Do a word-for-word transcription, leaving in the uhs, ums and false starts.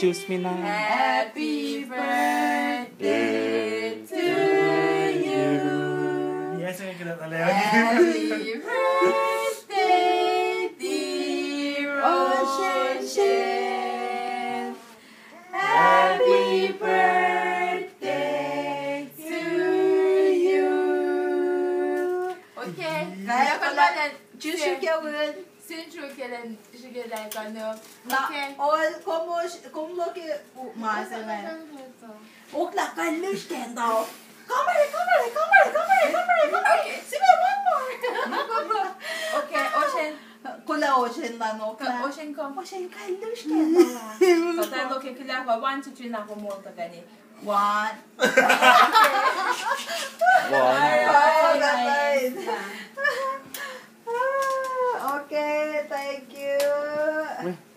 Choose me now. Happy birthday to you. Yes, may kinata lang. Happy birthday, dear Ocean. Happy birthday to you. Okay. Kaya Dapat pala, na Choose you would. Since kailan sige like ano. Na, Okay. all, como, como que, mas, né? Okla, kalus kendo. Kamera, kamera, kamera, kamera, kamera, kamera. Okay. Sige, one more. Okay, Ocean. Kula ocean na no. Ka Ocean come. Ocean, kalus kendo. So tayo okay kila ko one two three na ko mo ka gani. One. One. Oh, that's nice. Okay, thank you. Uy,